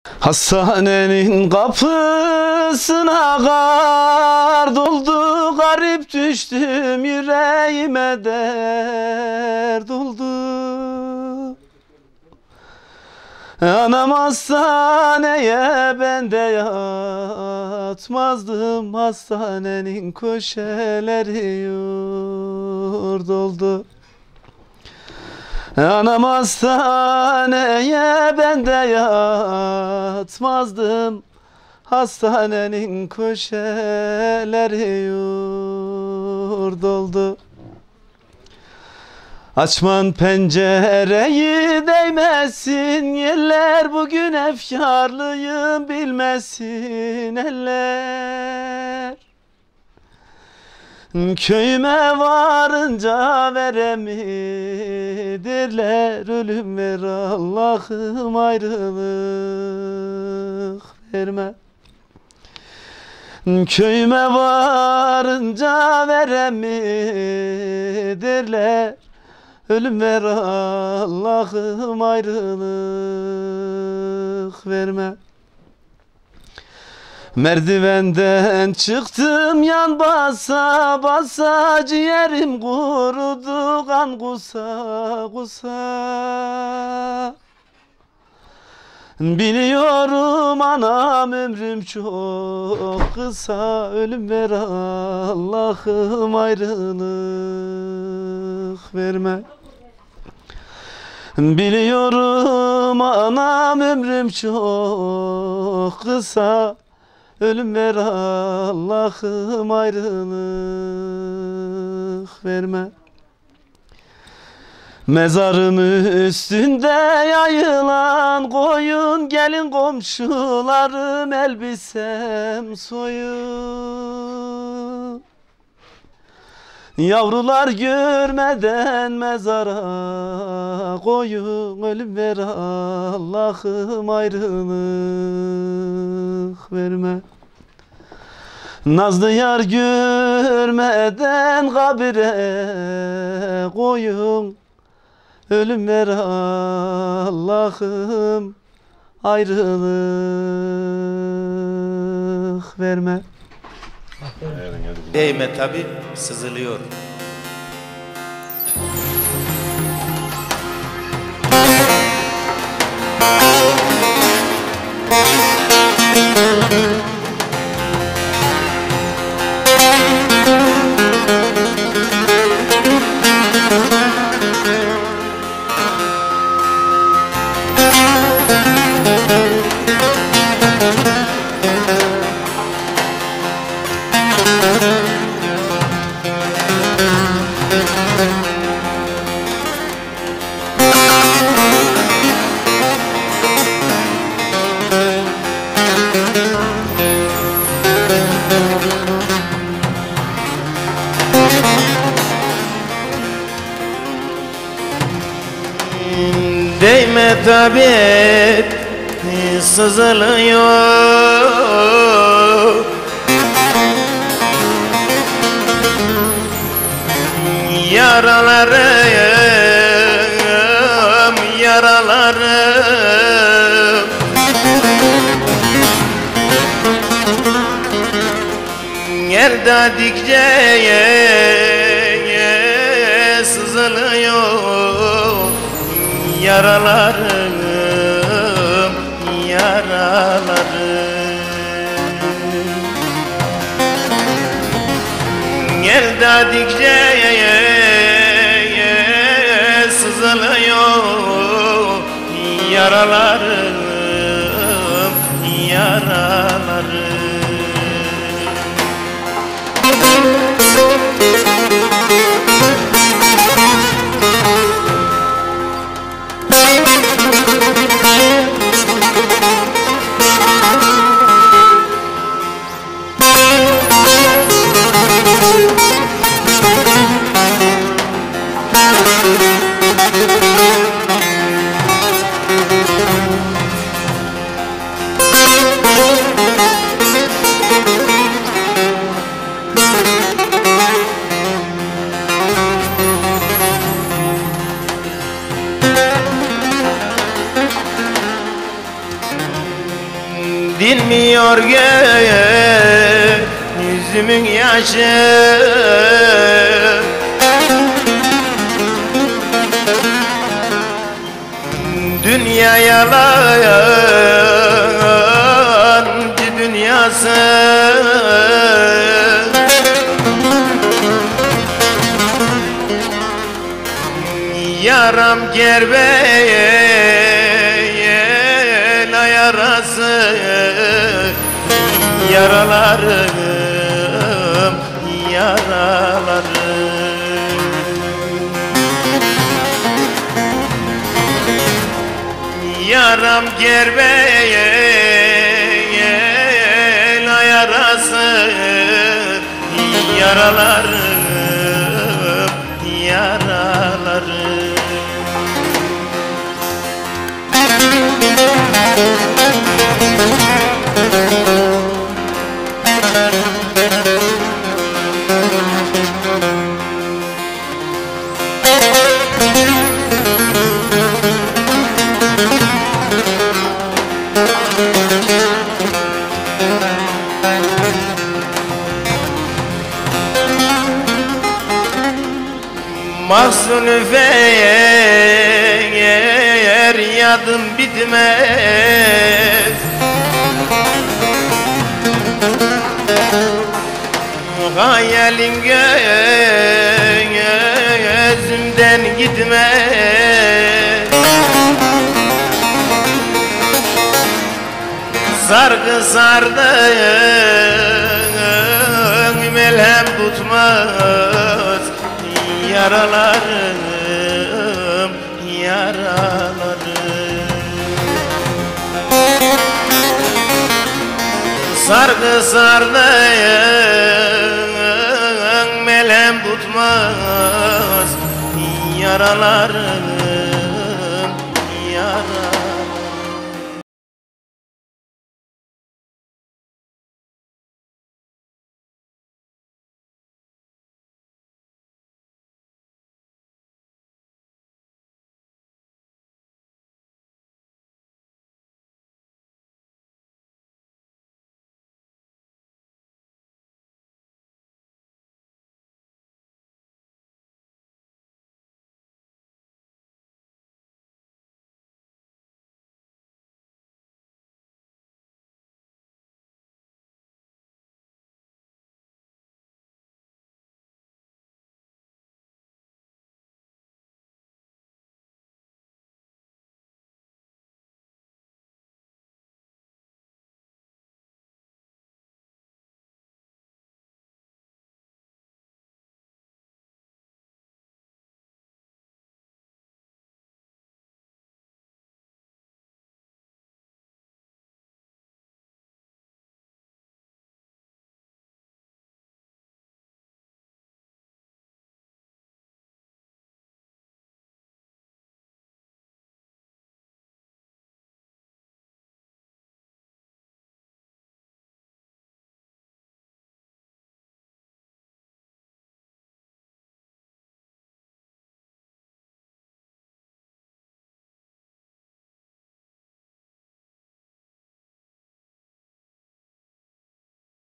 Hastanenin kapısına kar doldu, garip düştüm, yüreğime dert oldu. Anam hastaneye, ben de yatmazdım, hastanenin köşeleri yurt oldu. Anam hastaneye, ben de yatmazdım, hastanenin köşeleri yurt oldu. Açman pencereyi, değmesin yerler, bugün efkarlıyım bilmesin eller. Köyüme varınca veremidirler, ölüm ver Allah'ım, ayrılık verme. Köyüme varınca veremidirler, ölüm ver Allah'ım, ayrılık verme. Merdivenden çıktım, yan basa basa, ciğerim kurudu, kan kusa kusa. Biliyorum anam, ömrüm çok kısa, ölüm ver Allah'ım, ayrılık verme. Biliyorum anam, ömrüm çok kısa, ölüm ver Allah'ım, ayrılık verme. Mezarım üstünde yayılan koyun, gelin komşularım, elbisem soyun. Yavrular görmeden mezara koyun, ölüm ver Allah'ım, ayrılık verme. Nazlı yar görmeden kabire koyun, ölüm ver Allah'ım, ayrılık verme. Değme tabi, sızılıyor. Değme tabi, sızılıyor. Yaralarım, yaralarım. Yer dedikçe sızılıyor. Yaralarım, yaralarım. Yer dedikçe sızılıyor. Yaralarım, yaralarım. dinmiyor yüzümün yaşı. Dünya yalancı dünyası. Yaram kerbeyel yarası, yaralarım, yaralarım. Yaram kerbeyel yarası, yaralarım, yaralarım. Mahzun feryadım bitmez. Hayalin gözümden gitmez. Sargı sardın melhem tutmaz. Yaralarım, yaralarım. Sargı sardın melhem tutmaz. Yaralarım,